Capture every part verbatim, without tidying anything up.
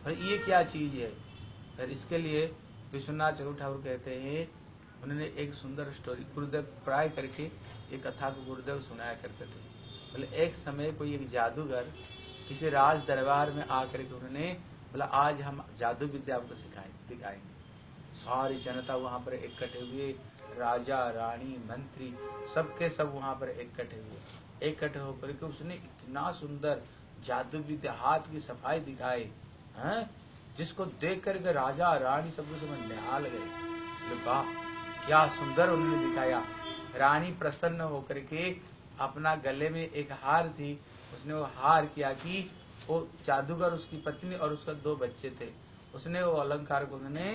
और ये क्या चीज है। फिर इसके लिए विश्वनाथ चक्रवर्ती ठाकुर कहते हैं, उन्होंने एक सुंदर स्टोरी गुरुदेव प्राय करके एक कथा को गुरुदेव सुनाया करते थे। बोले एक समय कोई एक जादूगर किसी राज दरबार में आकर के उन्होंने बोला आज हम जादू विद्या आपको सिखाए दिखाएंगे। सारी जनता वहां पर इकट्ठे हुए, राजा रानी मंत्री सबके सब वहां पर इकट्ठे हुए। इकट्ठे होकर के उसने इतना सुंदर जादू विद्या हाथ की सफाई दिखाई हैं, जिसको देख करके राजा रानी सब कुछ निहाल गए। वाह क्या सुंदर उन्होंने दिखाया। रानी प्रसन्न होकर के अपना गले में एक हार थी, उसने वो हार किया कि वो जादूगर उसकी पत्नी और उसका दो बच्चे थे, उसने वो अलंकार को उन्होंने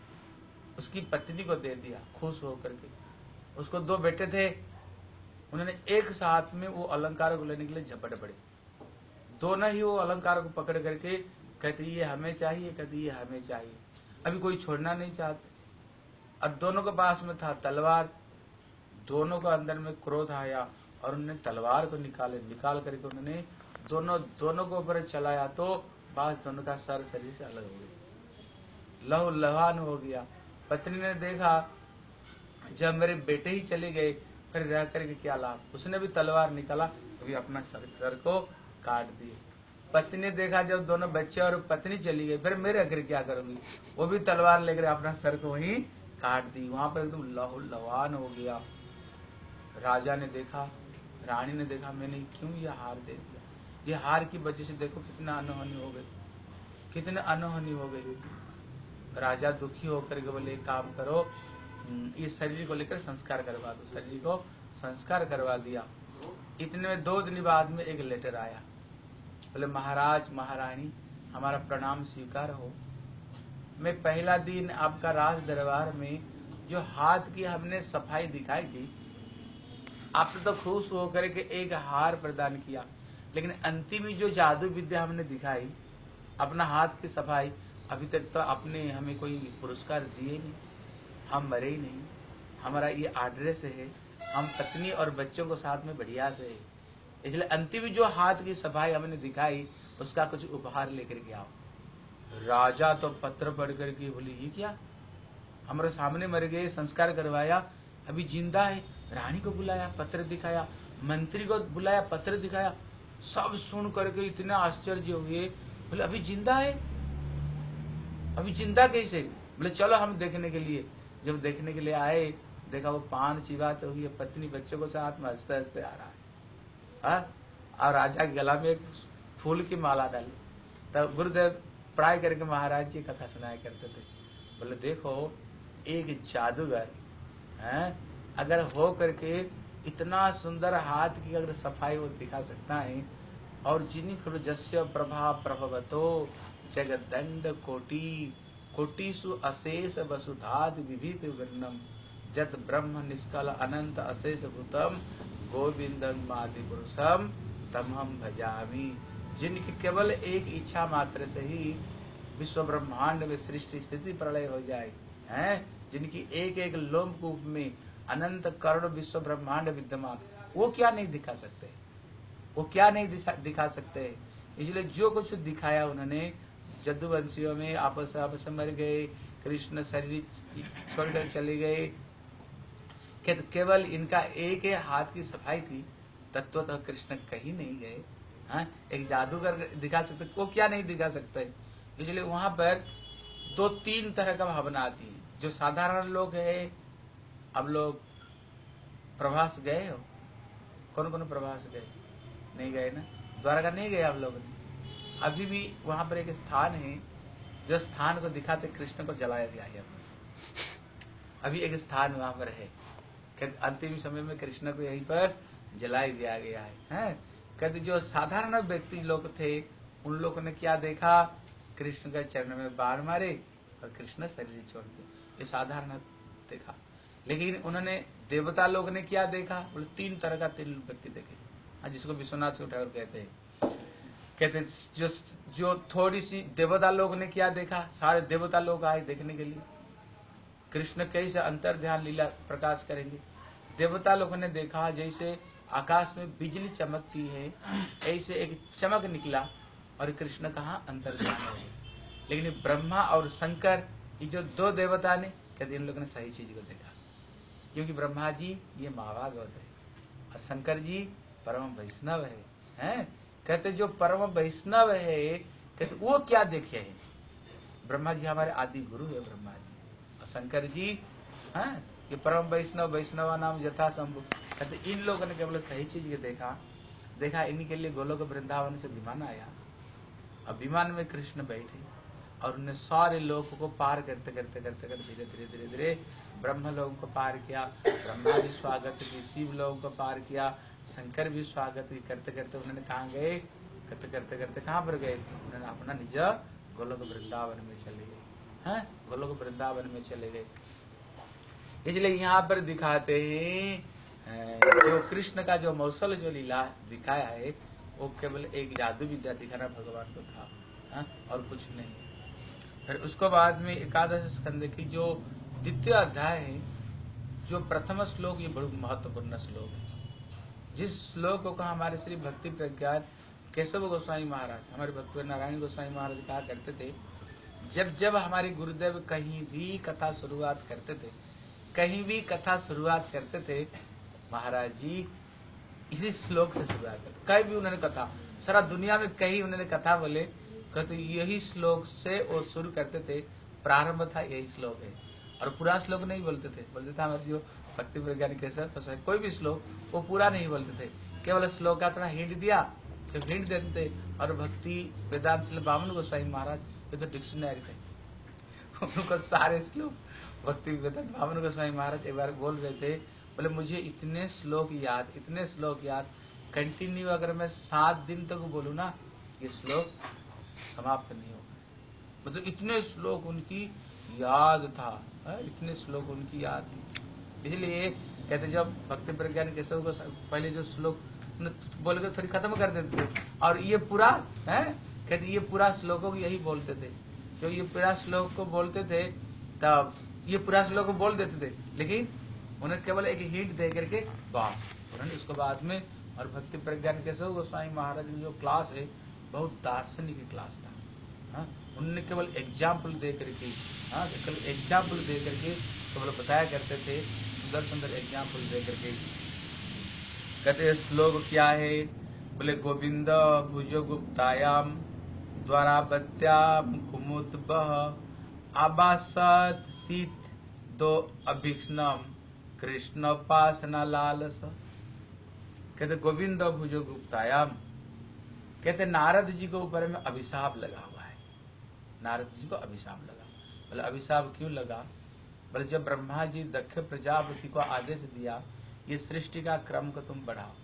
उसकी पत्नी को दे दिया खुश होकर के। उसको दो बेटे थे, उन्होंने एक साथ में वो अलंकार को लेने के लिए झपट पड़े। दोनों ही वो अलंकार को पकड़ करके कहते ये हमें चाहिए, कहते ये हमें चाहिए। अभी कोई छोड़ना नहीं चाहते। और दोनों के पास में था तलवार। दोनों को अंदर में क्रोध आया और उन्होंने तलवार को निकाले निकाल करके उन्होंने दोनों दोनों को ऊपर चलाया तो बाज दोनों का सर शरीर से अलग हो गया, लहू लहान हो गया। पत्नी ने देखा जब मेरे बेटे ही चले गए फिर रह करके क्या लाभ। उसने भी तलवार निकाला, अभी अपना सर सर को काट दिए। पत्नी ने देखा जब दोनों बच्चे और पत्नी चली गई फिर मेरे आखिर क्या करूंगी, वो भी तलवार लेकर अपना सर को वहीं काट दी। वहां पर एकदम लहू लहान हो गया। राजा ने देखा, रानी ने देखा मैंने क्यों ये हार दे दिया, ये हार की वजह से देखो कितना अनहोनी हो गई, कितने अनहोनी हो गई। राजा दुखी होकर के बोले काम करो, ये शरीर को लेकर संस्कार करवा दो। शरीर को संस्कार करवा दिया। इतने में दो दिन बाद में एक लेटर आया, बोले महाराज महारानी हमारा प्रणाम स्वीकार हो। मैं पहला दिन आपका राज दरबार में जो हाथ की हमने सफाई दिखाई थी, आपने तो खुश होकर के एक हार प्रदान किया, लेकिन अंतिम जो जादू विद्या हमने दिखाई अपना हाथ की सफाई, अभी तक तो आपने हमें कोई पुरस्कार दिए नहीं। हम मरे ही नहीं, हमारा ये एड्रेस है, हम पत्नी और बच्चों को साथ में बढ़िया से है, इसलिए अंतिम जो हाथ की सफाई हमने दिखाई उसका कुछ उपहार लेकर के आओ। राजा तो पत्र पढ़ करके बोले ये क्या, हमारे सामने मर गए, संस्कार करवाया, अभी जिंदा है। रानी को बुलाया पत्र दिखाया, मंत्री को बुलाया पत्र दिखाया। सब सुन करके इतना आश्चर्य हुए, बोले अभी जिंदा है, अभी जिंदा कैसे। बोले चलो हम देखने के लिए। जब देखने के लिए आए देखा वो पान चिबाते हुए पत्नी बच्चों को साथ में हंसते हंसते आ रहा है। हा? और राजा के गला में एक फूल की माला डाली। तब गुरुदेव प्राय करके महाराज जी कथा सुनाया करते थे। बोले देखो एक जादूगर है अगर हो करके इतना सुंदर हाथ की अगर सफाई वो दिखा सकता है, और जिन्हीं खरुजस्य प्रभा प्रभवतो जगदंड कोटि कोटिसु अशेष वसुधाद विविध वर्णम जत ब्रह्म निष्कल अनंत अशेष भूतम गोविंदम मादि पुरुषम तमहम भजामि। जिनकी केवल एक इच्छा मात्र से ही विश्व ब्रह्मांड में सृष्टि स्थिति प्रलय हो जाए, हैं जिनकी एक एक लोमकूप में अनंत करोड़ विश्व ब्रह्मांड विद्यमान, वो क्या नहीं दिखा सकते, वो क्या नहीं दिखा सकते। इसलिए जो कुछ दिखाया उन्होंने, जद्दुवंशियों में आपस आपस मर गए, कृष्ण शरीर छोड़कर चले गए, केवल इनका एक ही हाथ की सफाई थी, तत्वतः कृष्ण कहीं नहीं गए। हाँ एक जादूगर दिखा सकते, वो क्या नहीं दिखा सकते। इसलिए वहां पर दो तीन तरह का भावना आती है। जो साधारण लोग है, अब लोग प्रवास गए हो, कौन कौन प्रवास गए, नहीं गए ना, द्वारका नहीं गए आप लोग ने। अभी भी वहां पर एक स्थान है जो स्थान को दिखाते कृष्ण को जलाया गया है। अभी एक स्थान वहां पर है, अंतिम समय में कृष्ण को यहीं पर जला दिया गया है, है? कहते जो साधारण व्यक्ति लोग थे उन लोगों ने क्या देखा, कृष्ण के चरण में बाण मारे और कृष्ण शरीर छोड़ दिए, ये साधारण देखा। लेकिन उन्होंने देवता लोग ने क्या देखा, बोले तीन तरह का तीन व्यक्ति देखे, हाँ जिसको विश्वनाथ ठाकुर कहते हैं। कहते हैं जो जो थोड़ी सी देवता लोग ने क्या देखा, सारे देवता लोग आए देखने के लिए कृष्ण कैसे अंतर ध्यान लीला प्रकाश करेंगे। देवता लोगों ने देखा जैसे आकाश में बिजली चमकती है, ऐसे एक चमक निकला और कृष्ण कहाँ अंतर ध्यान हो गए। लेकिन ब्रह्मा और शंकर ये जो दो देवता ने कहते इन लोगों ने सही चीज को देखा, क्योंकि ब्रह्मा जी ये महाभागवत है और शंकर जी परम वैष्णव है, हैं? कहते जो परम वैष्णव है कहते वो क्या देखे है, ब्रह्मा जी हमारे आदि गुरु है ब्रह्मा जी, और शंकर जी हैं ये परम वैष्णव, वैष्णवा नाम यथा शंभु। कहते इन लोगों ने केवल सही चीज के देखा देखा इन्हीं के लिए गोलोक वृंदावन से विमान आया, और विमान में कृष्ण बैठे और उन्हें सारे लोगों को पार करते करते करते करते धीरे धीरे धीरे धीरे ब्रह्म लोगों को पार किया, ब्रह्मा भी स्वागत की, शिव लोगों को पार किया, शंकर भी स्वागत की, करते करते उन्होंने कहाँ गए, करते करते करते कहाँ पर गए, उन्होंने अपना निज गोलोक वृंदावन में चले गए, हैं गोलोक वृंदावन में चले गए। इसलिए यहाँ पर दिखाते हैं जो कृष्ण का जो मौसल जो लीला दिखाया है वो केवल एक जादू विद्या दिखाना भगवान को था, हा? और कुछ नहीं। फिर उसको बाद में एकादश स्कंद की जो द्वितीय अध्याय है, जो प्रथम श्लोक, ये बहुत महत्वपूर्ण श्लोक है। जिस श्लोक को हमारे श्री भक्ति प्रज्ञान केशव गोस्वामी महाराज, हमारे भक्ति नारायण गोस्वामी महाराज कहा करते थे, जब जब हमारे गुरुदेव कहीं भी कथा शुरुआत करते थे, कहीं भी कथा शुरुआत करते थे, महाराज जी इसी श्लोक से शुरुआत करते। कहीं भी उन्होंने कथा, सारा दुनिया में कहीं उन्होंने कथा बोले कहते यही श्लोक से वो शुरू करते थे, प्रारंभ था यही श्लोक है, और पूरा श्लोक नहीं बोलते थे, बोलते थे हमारे जो भक्ति वैज्ञानिक कैसे कोई भी श्लोक वो पूरा नहीं बोलते थे, केवल श्लोक का थोड़ा हिंट दिया तो हिंट देते थे। और भक्ति वेदांत श्री बामन गोस्वामी महाराज ये तो डिक्शनरी थे, उनको सारे श्लोक भक्ति वेदांत बामन गोस्वामी महाराज एक बार बोल रहे थे, बोले मुझे इतने श्लोक याद, इतने श्लोक याद, कंटिन्यू अगर मैं सात दिन तक बोलूँ ना ये श्लोक समाप्त नहीं होगा, मतलब इतने श्लोक उनकी याद था, है? इतने श्लोक उनकी याद थी। इसलिए कहते जब भक्ति प्रज्ञान केशव को पहले जो श्लोक बोल के थोड़ी खत्म कर देते थे, और ये पूरा है कहते ये पूरा श्लोकों को यही बोलते थे, जो ये पूरा श्लोक को बोलते थे तब ये पूरा श्लोक को बोल देते थे, लेकिन उन्हें केवल एक हिंट दे करके बात उन्होंने उसको बाद में। और भक्ति प्रज्ञान केशव गोस्वामी महाराज की जो क्लास है बहुत दार्शनिक क्लास था, हाँ? उन्होंने केवल एग्जाम्पल दे करके, हाँ केवल एग्जाम्पल दे करके केवल बताया करते थे, सुंदर सुंदर एग्जाम्पल दे करके। कहते श्लोक क्या है, बोले गोविंद भुजो गुप्तायाम द्वारा बत्याम कुमुद्भः आबासत शीत दो अभिक्षणम कृष्ण उपासना लालस। कहते गोविंद भुजो गुप्तायाम, कहते नारद जी को ऊपर में अभिशाप लगा हुआ है, नारद जी को अभिशाप लगा। बोले अभिशाप क्यों लगा, बोले जब ब्रह्मा जी दक्ष प्रजापति को आदेश दिया ये सृष्टि का क्रम को तुम बढ़ाओ,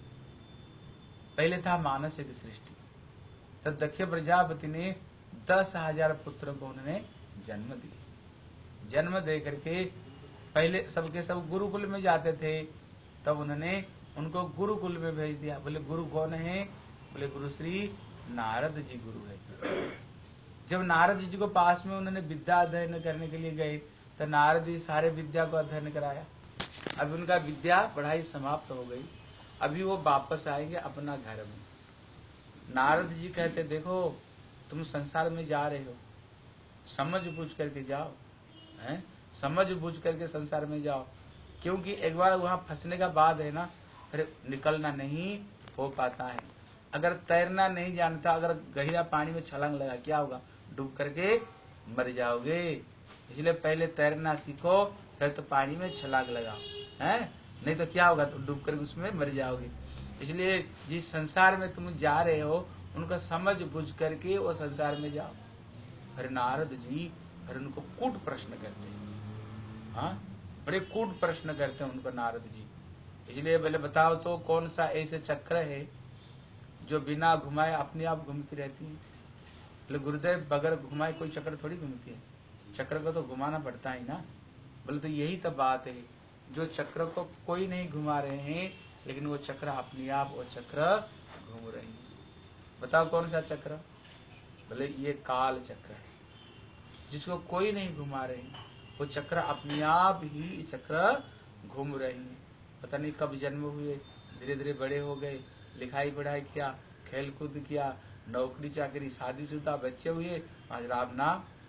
पहले था मानसिक सृष्टि, तब दक्ष प्रजापति ने दस हजार पुत्रों को उन्होंने जन्म दिए, जन्म दे करके पहले सबके सब गुरुकुल में जाते थे, तब उन्होंने उनको गुरुकुल में भेज दिया। बोले गुरु कौन है, बोले गुरु श्री नारद जी गुरु है। जब नारद जी को पास में उन्होंने विद्या अध्ययन करने के लिए गए तो नारद जी सारे विद्या को अध्ययन कराया। अभी उनका विद्या पढ़ाई समाप्त हो गई, अभी वो वापस आएंगे अपना घर में। नारद जी कहते देखो तुम संसार में जा रहे हो, समझ बूझ करके जाओ, हैं? समझ बूझ करके संसार में जाओ, क्योंकि एक बार वहां फंसने का बाद है ना फिर निकलना नहीं हो पाता है। अगर तैरना नहीं जानता, अगर गहरा पानी में छलांग लगा क्या होगा, डूब करके मर जाओगे। इसलिए पहले तैरना सीखो, फिर तो पानी में छलांग लगाओ, हैं? नहीं तो क्या होगा, तो डूब करके उसमें मर जाओगे। इसलिए जिस संसार में तुम जा रहे हो उनका समझ बुझ करके वो संसार में जाओ। फिर नारद जी फिर उनको कूट प्रश्न करते हैं, हाँ बड़े कूट प्रश्न करते हैं उनको नारद जी। इसलिए पहले बताओ तो कौन सा ऐसे चक्र है जो बिना घुमाए अपने आप घूमती रहती है। बोले गुरुदेव बगैर घुमाए कोई चक्र थोड़ी घूमती है, चक्र को तो घुमाना पड़ता है ना। बोले तो यही तो बात है, जो चक्र को कोई नहीं घुमा रहे हैं लेकिन वो चक्र अपने आप वो चक्र घूम रही है। बताओ कौन सा चक्र, बोले ये काल चक्र है, जिसको कोई नहीं घुमा रहे हैं, वो चक्र अपने आप ही चक्र घूम रही है। पता नहीं कब जन्म हुए, धीरे धीरे बड़े हो गए, लिखाई पढ़ाई किया, खेल कूद किया, नौकरी चाकरी, शादीशुदा बच्चे हुए, आज अपना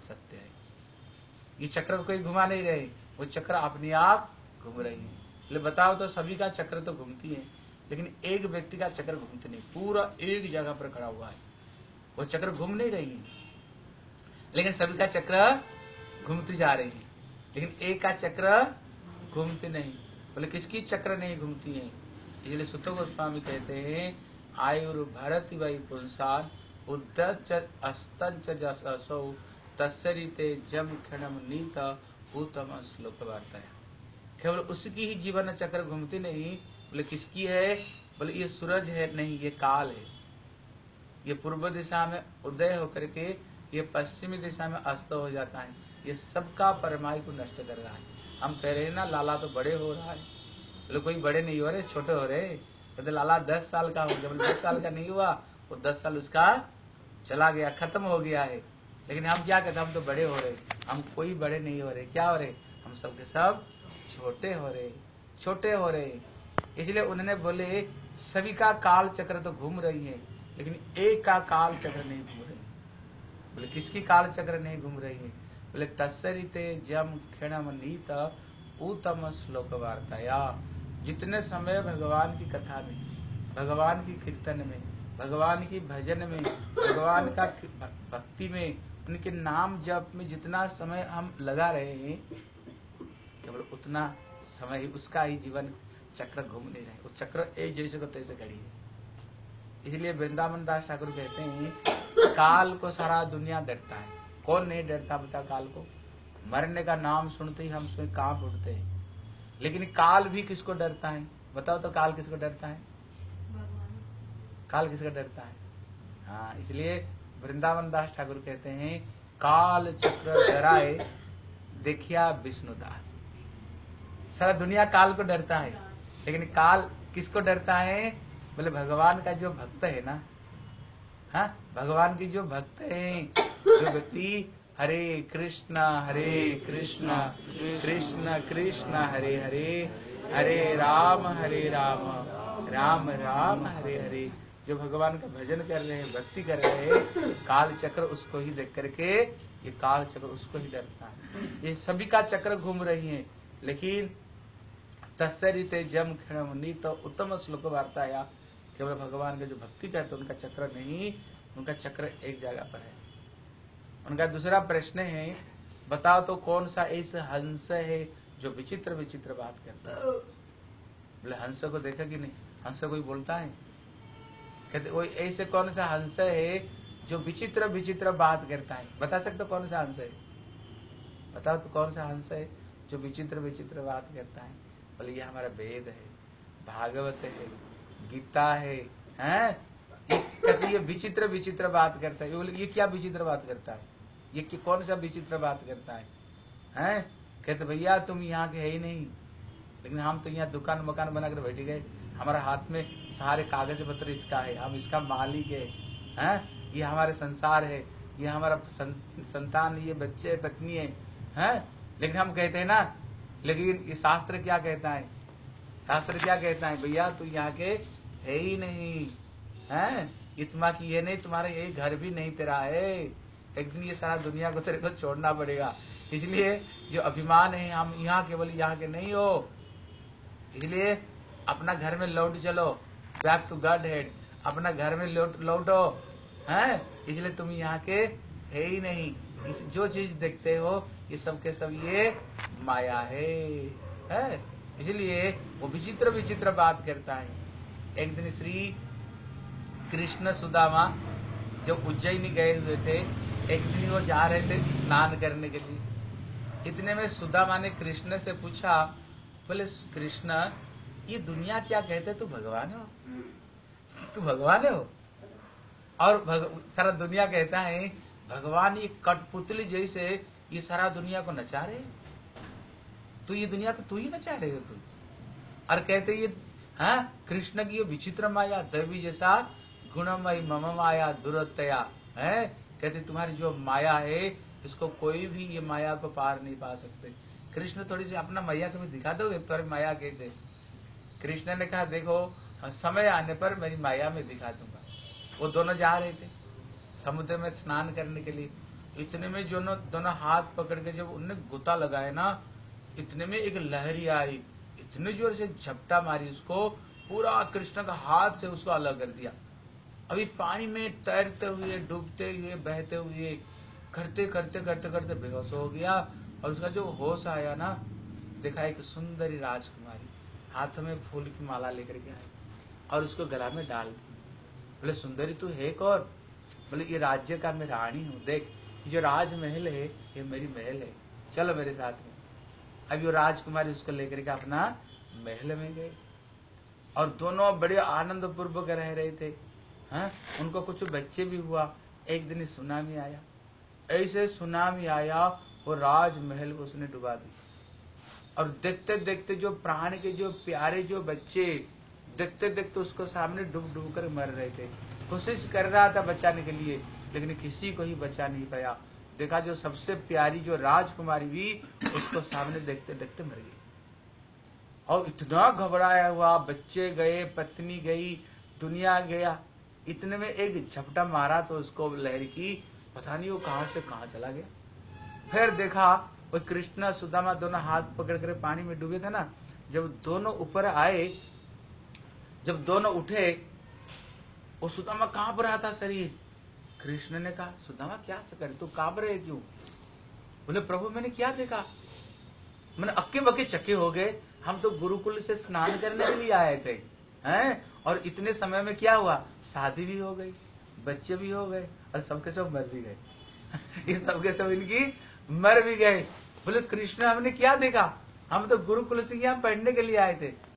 सत्य है। ये चक्र को कोई घुमा नहीं रहे, वो चक्र अपने आप घूम रही है। ले बताओ तो सभी का चक्र तो घूमती है, लेकिन एक व्यक्ति का चक्र घूमते नहीं, पूरा एक जगह पर खड़ा हुआ है, वो चक्र घूम नहीं रही है, लेकिन सभी का चक्र घूमती जा रही है, लेकिन एक का चक्र घूमते नहीं। बोले किसकी चक्र नहीं घूमती है? इसलिए सुत गोस्वामी कहते हैं आयुर भरती वही पुंसान उद्दच अस्तंच जसौ तस्सरिते जम क्षणम नीत उत्तम श्लोक वार्ता। केवल उसकी ही जीवन चक्र घूमती नहीं। बोले किसकी है? बोले ये सूरज है नहीं, ये काल है। ये पूर्व दिशा में उदय होकर के ये पश्चिमी दिशा में अस्त हो जाता है, ये सबका परमायु को नष्ट कर रहा है। हम कह रहे हैं ना लाला तो बड़े हो रहा है, बोले कोई बड़े नहीं हो रहे, छोटे हो रहे। कहते लाला दस साल का हो गया, बोले दस साल का नहीं हुआ, वो दस साल उसका चला गया, खत्म हो गया है। लेकिन हम क्या कहते, हम तो बड़े हो रहे, हम कोई बड़े नहीं हो रहे। क्या हो रहे? हम सबके सब छोटे हो रहे, छोटे हो रहे। इसलिए उन्होंने बोले सभी का काल चक्र तो घूम रही है, लेकिन एक का काल चक्र नहीं घूम रही। बोले किसकी काल चक्र नहीं घूम रही है? बोले तस्सरिते जम क्षणम नीत उत्तम श्लोक वार्ताया। जितने समय भगवान की कथा में, भगवान की कीर्तन में, भगवान की भजन में, भगवान का भक्ति में, उनके नाम जप में जितना समय हम लगा रहे हैं, केवल उतना समय ही उसका ही जीवन चक्र घूम नहीं रहे। वो चक्र एक जैसे को तैसे खड़ी है। इसलिए वृंदावन दास ठाकुर कहते हैं काल को सारा दुनिया डरता है। कौन नहीं डरता बता काल को? मरने का नाम सुनते ही हम स्वयं कांप उठते हैं। लेकिन काल भी किसको डरता है? बताओ तो काल किसको डरता है? काल किसको डरता है? हाँ, इसलिए वृंदावन दास ठाकुर कहते हैं काल चक्र डराए देखिया विष्णुदास। सारा दुनिया काल को डरता है, लेकिन काल किसको डरता है? बोले भगवान का जो भक्त है ना, हाँ भगवान की जो भक्त है, जो व्यक्ति हरे कृष्णा हरे कृष्णा कृष्ण कृष्ण हरे हरे हरे राम हरे राम राम राम हरे हरे, जो भगवान का भजन कर रहे हैं, भक्ति कर रहे हैं, काल चक्र उसको ही देख करके ये काल चक्र उसको ही डरता है। ये सभी का चक्र घूम रही है, लेकिन तस्सरिते जम क्षणम नीत उत्तम श्लोक वार्ताया। केवल भगवान के जो भक्ति करते उनका चक्र नहीं, उनका चक्र एक जगह पर है। उनका दूसरा प्रश्न है, बताओ तो कौन सा ऐसा हंस है जो विचित्र विचित्र बात करता है? बोले हंस को देखा कि नहीं? हंस कोई बोलता है? कहते वही ऐसे कौन सा हंस है जो विचित्र विचित्र बात करता है? बता सकते कौन सा हंस है? बताओ तो कौन सा हंस है जो विचित्र विचित्र बात करता है? बोले ये हमारा वेद है, भागवत है, गीता है, हैं? कहते ये विचित्र विचित्र बात करता है। बोले ये क्या विचित्र बात करता है? ये कि कौन सा विचित्र बात करता है? हैं? कहते भैया तुम यहाँ के है ही नहीं, लेकिन हम तो यहाँ दुकान मकान बना कर बैठ गए, हमारा हाथ में सारे कागज पत्र इसका है, हम इसका मालिक है, हैं? ये हमारे संसार है, ये हमारा सं, संतान, ये बच्चे पत्नी है, हैं? लेकिन हम कहते हैं ना, लेकिन ये शास्त्र क्या कहता है? शास्त्र क्या कहता है? भैया तू यहाँ के है ही नहीं, हैं? इतना की ये नहीं, तुम्हारा यही घर भी नहीं तेरा है, एक दिन ये सारा दुनिया को तेरे को छोड़ना पड़ेगा। इसलिए जो अभिमान है हम यहाँ केवल यहाँ के नहीं हो, इसलिए अपना घर में लौट चलो, बैक टू गॉड हेड, अपना घर में लौट लौटो, हैं? इसलिए तुम यहाँ के है ही नहीं। इस जो चीज देखते हो ये सब के सब ये माया है, है? इसलिए वो विचित्र विचित्र बात करता है। एक दिन श्री कृष्ण सुदामा जब उज्जैनी गए हुए थे, एक दिन वो जा रहे थे स्नान करने के लिए। इतने में सुदामा ने कृष्ण से पूछा, बोले कृष्ण ये दुनिया क्या कहते, तू भगवान हो? तू भगवान हो? और भग, सारा दुनिया कहता है भगवान ये कठपुतली जैसे ये सारा दुनिया को नचा रहे, तू ये दुनिया को तू ही नचा रहे हो तू। और कहते ये हाँ कृष्ण की ये विचित्र माया, दैवी जैसा गुणमयी मम माया दुरतया है। कहते तुम्हारी जो माया है इसको कोई भी ये माया को पार नहीं पा सकते। कृष्ण थोड़ी सी अपना मैया तुम्हें दिखा दो तुम्हारी माया कैसे? कृष्ण ने कहा देखो समय आने पर मेरी माया में दिखा दूंगा। वो दोनों जा रहे थे समुद्र में स्नान करने के लिए। इतने में जो न दोनों हाथ पकड़ के जब उनने गोता लगाया ना, इतने में एक लहरी आई, इतने जोर से झपटा मारी उसको, पूरा कृष्ण का हाथ से उसको अलग कर दिया। अभी पानी में तैरते हुए, डूबते हुए, बहते हुए, करते करते करते करते बेहोश हो गया। और उसका जो होश आया ना, देखा एक सुंदरी राजकुमारी हाथ में फूल की माला लेकर के आई और उसको गला में डाल दी। बोले सुंदरी तू है कौन? बोले ये राज्य का मैं रानी हूँ, देख जो राजमहल है ये मेरी महल है, चलो मेरे साथ में। अब वो राजकुमारी उसको लेकर के अपना महल में गए और दोनों बड़े आनंद पूर्वक रह रहे थे। हाँ, उनको कुछ बच्चे भी हुआ। एक दिन सुनामी आया, ऐसे सुनामी आया वो राजमहल को उसने डुबा दी। और देखते देखते जो प्राण के जो प्यारे जो बच्चे देखते देखते उसको सामने डूब डूब कर मर रहे थे। कोशिश कर रहा था बचाने के लिए, लेकिन किसी को ही बचा नहीं पाया। देखा जो सबसे प्यारी जो राजकुमारी भी उसको सामने देखते देखते मर गई। और इतना घबराया हुआ, बच्चे गए, पत्नी गई, दुनिया गया। इतने में एक झपटा मारा तो उसको लहर की, पता नहीं वो कहां से कहां चला गया। फिर देखा वो कृष्णा सुदामा दोनों हाथ पकड़ कर पानी में डूबे थे ना, जब दोनों ऊपर आए, जब दोनों उठे, वो सुदामा कांप रहा था शरीर। कृष्ण ने कहा सुदामा क्या कर तू कांप रहे क्यों? बोले प्रभु मैंने क्या देखा, मैंने अक्के बक्के चक्के हो गए। हम तो गुरुकुल से स्नान करने के लिए आए थे, हैं? और इतने समय में क्या हुआ, शादी भी हो गई, बच्चे भी हो गए और सबके सब मर भी गए। ये सबके सब इनकी मर भी गए। बोले कृष्ण हमने क्या देखा, हम तो गुरुकुल से यहाँ पढ़ने के लिए आए थे।